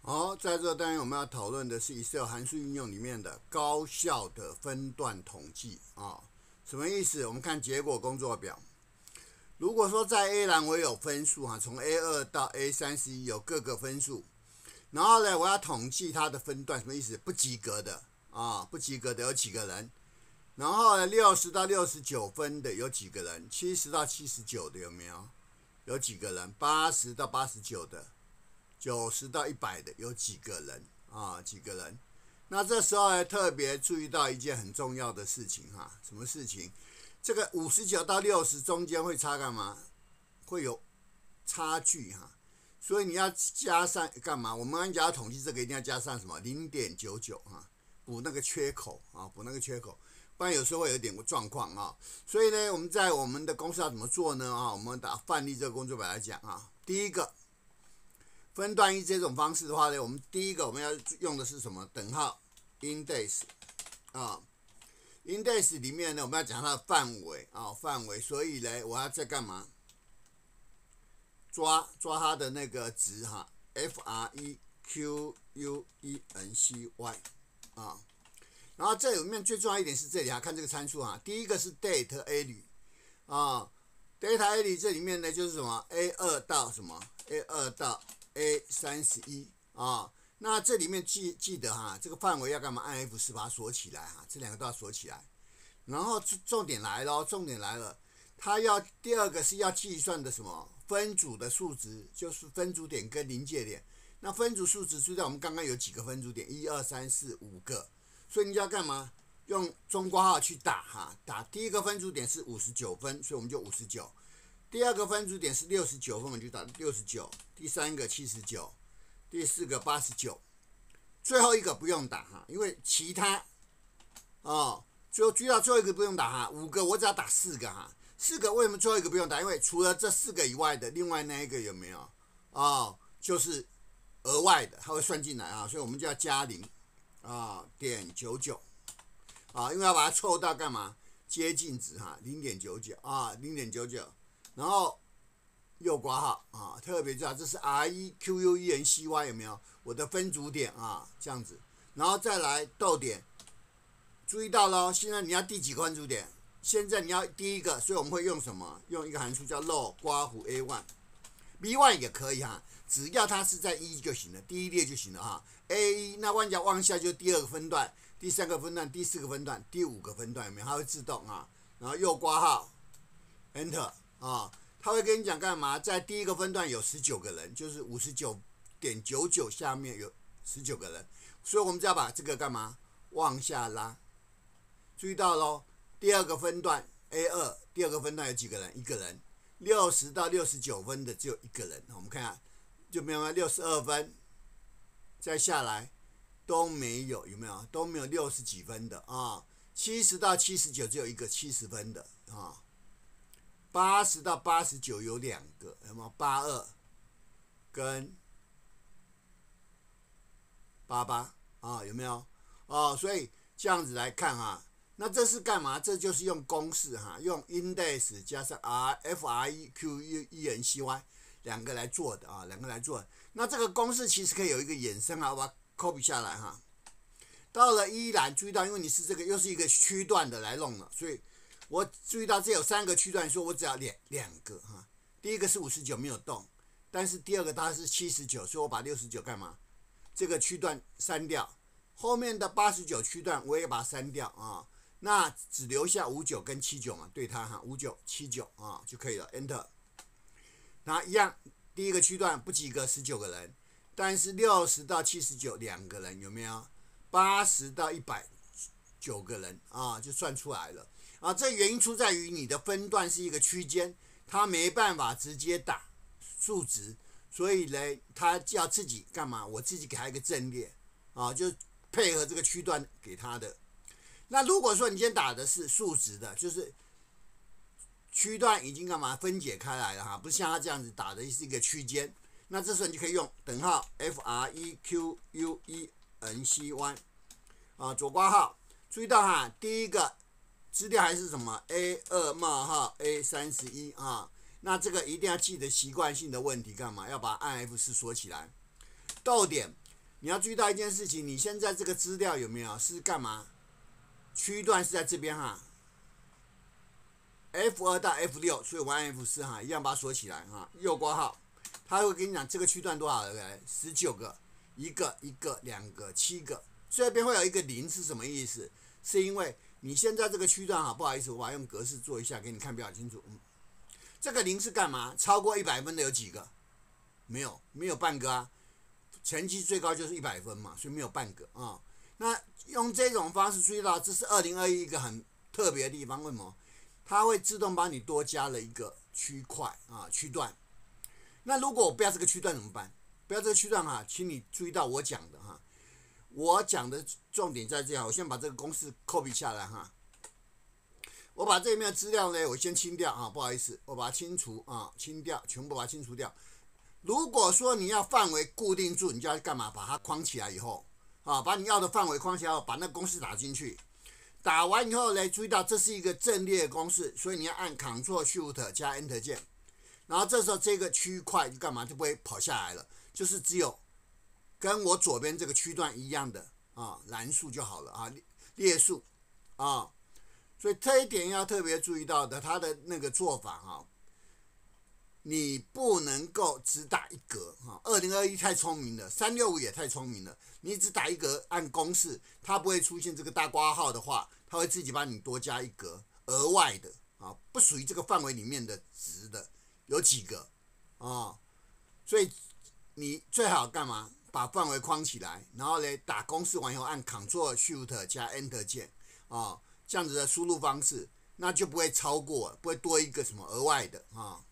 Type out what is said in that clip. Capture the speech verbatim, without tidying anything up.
好，在这单元我们要讨论的是 Excel 函数运用里面的高效的分段统计啊，什么意思？我们看结果工作表。如果说在 A 栏我有分数哈，从 A 二 到 A 三十一有各个分数，然后呢，我要统计它的分段，什么意思？不及格的啊，不及格的有几个人？然后呢，六十到六十九分的有几个人？七十到七十九的有没有？有几个人？八十到八十九的？九十到一百的有几个人啊？几个人？那这时候呢，特别注意到一件很重要的事情哈，什么事情？这个五十九到六十中间会差干嘛？会有差距哈，所以你要加上干嘛？我们讲要统计这个，一定要加上什么？零点九九哈，补那个缺口啊，补那个缺口，不然有时候会有点状况啊。所以呢，我们在我们的公式要怎么做呢？啊，我们打范例这个工作表来讲啊，第一个。分段一这种方式的话呢，我们第一个我们要用的是什么？等号 index 啊 ，index 里面呢，我们要讲它的范围啊，范围。所以呢，我要在干嘛？抓抓它的那个值哈 ，f r e q u e n c y 啊。然后这里面最重要一点是这里啊，看这个参数啊，第一个是 date a 率啊 ，data a 率这里面呢就是什么 A 二 到什么 A 二 到A 三十一啊，那这里面记记得哈，这个范围要干嘛？按 F 四把它锁起来哈，这两个都要锁起来。然后重点来了，重点来了，它要第二个是要计算的什么？分组的数值，就是分组点跟临界点。那分组数值知道我们刚刚有几个分组点？一二三四五个，所以你就要干嘛？用中括号去打哈，打第一个分组点是五十九分，所以我们就五十九。第二个分组点是六十九分，我们就打六十九。第三个七十九，第四个八十九，最后一个不用打哈，因为其他哦，最后追到最后一个不用打哈，五个我只要打四个哈，四个为什么最后一个不用打？因为除了这四个以外的另外那一个有没有？哦，就是额外的，它会算进来啊，所以我们就要加零啊点九九啊，因为要把它凑到干嘛？接近值哈，零点九九啊，零点九九。然后右括号啊，特别知道这是 R E Q U E N C Y 有没有？我的分组点啊，这样子，然后再来逗点，注意到咯，现在你要第几个分组点？现在你要第一个，所以我们会用什么？用一个函数叫 log 括弧 A 一 B 一 也可以哈，只要它是在一就行了，第一列就行了哈。A 一 那往下往下就第二个分段，第三个分段，第四个分段，第五个分段有没有？它会自动啊，然后右括号 Enter 啊。他会跟你讲干嘛？在第一个分段有十九个人，就是五十九点九九下面有十九个人，所以我们就要把这个干嘛？往下拉。注意到咯，第二个分段 A 二， 第二个分段有几个人？一个人。六十到六十九分的只有一个人，我们看看就没有六十二分，再下来都没有，有没有？都没有六十几分的啊。七十到七十九只有一个七十分的啊。八十到八十九有两个，有没有？八二跟八八啊，有没有？哦，所以这样子来看哈，那这是干嘛？这就是用公式哈，用 index 加上 r f r e q u e n c y 两个来做的啊，两个来做的。那这个公式其实可以有一个衍生啊，我把它 copy 下来哈。到了一栏，注意到，因为你是这个又是一个区段的来弄了，所以。我注意到这有三个区段，说我只要两两个哈。第一个是五十九没有动，但是第二个它是七十九，所以我把六十九干嘛？这个区段删掉，后面的八十九区段我也把它删掉啊。那只留下五十九跟七十九嘛，对它哈，五十九、七十九啊就可以了 ，Enter。那一样，第一个区段不及格十九个人，但是六十到七十九两个人有没有？八十到一百九个人啊，就算出来了。啊，这原因出在于你的分段是一个区间，它没办法直接打数值，所以呢，它要自己干嘛？我自己给它一个阵列，啊，就配合这个区段给它的。那如果说你今天打的是数值的，就是区段已经干嘛分解开来了哈，不是像它这样子打的是一个区间，那这时候你就可以用等号 F R E Q U E N C Y 啊，左括号，注意到哈，第一个。资料还是什么 A 二 冒号 A 三十一啊？那这个一定要记得习惯性的问题干嘛？要把按 F 四锁起来。逗点你要注意到一件事情，你现在这个资料有没有是干嘛？区段是在这边哈 ，F 二到 F 六，所以我按 F 四哈，一样把它锁起来哈，右括号，他会跟你讲这个区段多少个？十九个，一个一个两个七个，这边会有一个零是什么意思？是因为你现在这个区段哈，不好意思，我把它用格式做一下给你看比较清楚。嗯，这个零是干嘛？超过一百分的有几个？没有，没有半个啊。成绩最高就是一百分嘛，所以没有半个啊、哦。那用这种方式注意到，这是二零二一一个很特别的地方。为什么？它会自动帮你多加了一个区块啊区段。那如果我不要这个区段怎么办？不要这个区段哈，请你注意到我讲的哈。我讲的重点在这样，我先把这个公式 copy 下来哈。我把这里面的资料呢，我先清掉啊，不好意思，我把它清除啊，清掉，全部把它清除掉。如果说你要范围固定住，你就要干嘛？把它框起来以后，啊，把你要的范围框起来后，把那个公式打进去。打完以后呢，注意到这是一个阵列公式，所以你要按 Ctrl Shift 加 Enter 键。然后这时候这个区块就干嘛？就不会跑下来了，就是只有跟我左边这个区段一样的啊栏数就好了啊，列数啊。所以这一点要特别注意到的，它的那个做法啊。你不能够只打一格哈，二零二一太聪明了，三六五也太聪明了。你只打一格按公式，它不会出现这个大括号的话，它会自己帮你多加一格额外的啊，不属于这个范围里面的值的有几个啊？所以你最好干嘛？把范围框起来，然后呢打公式完以后按 Ctrl Shift 加 Enter 键啊，这样子的输入方式，那就不会超过，不会多一个什么额外的啊。